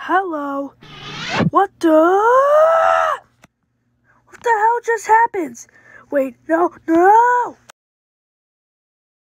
Hello? What the hell just happened? Wait, no!